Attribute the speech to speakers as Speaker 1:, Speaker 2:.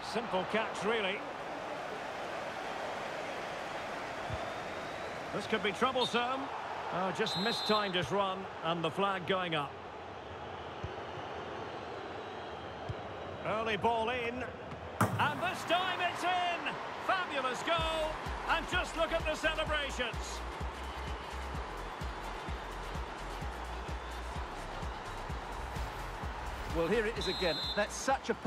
Speaker 1: Simple catch, really. This could be troublesome. Oh, just mistimed his run, and the flag going up. Early ball in. And this time it's in! Fabulous goal! And just look at the celebrations.
Speaker 2: Well, here it is again. That's such a